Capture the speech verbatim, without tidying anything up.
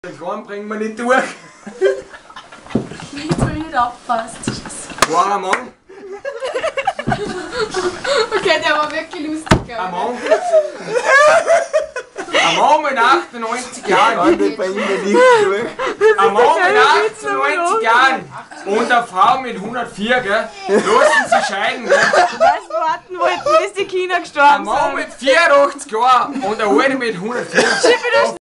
Den Korn bringen wir nicht durch. Jetzt will ich nicht abpasst. War ein Mann. Okay, der war wirklich lustig. Ein Mann. Ein Mann mit achtundneunzig Jahren. Die bringen wir nicht durch. Ein Mann mit achtundneunzig Jahren und eine Frau mit hundertvier, gell? Lassen sie scheiden, gell? Was warten wollten, bis die Kinder Ein gestorben Mann sind. mit vierundachtzig Jahren und eine Alte mit hundertvier.